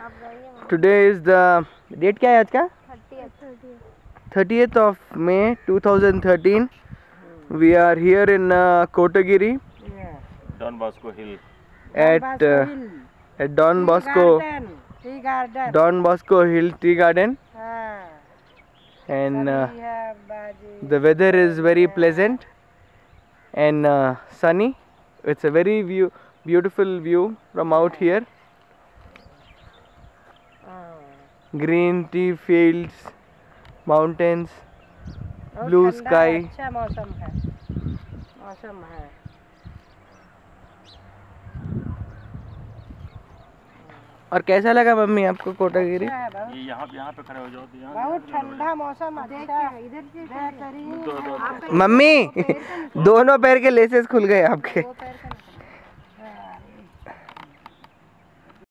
Today is the date क्या है आज का? 30th of May 2013. We are here in Kotagiri Don Bosco Hill. at Don Bosco tea garden. Don Bosco Hill Tea Garden, and the weather is very pleasant and sunny. It's a very beautiful view from out here. Green tea fields, mountains, blue sky. अच्छा मौसम है। और कैसा लगा mummy आपको कोटागिरी? ये यहाँ पे खड़े हो जाओ तो यहाँ बहुत ठंडा मौसम, अच्छा इधर से बेहतरीन। मम्मी दोनों पैर के लेसेस खुल गए आपके।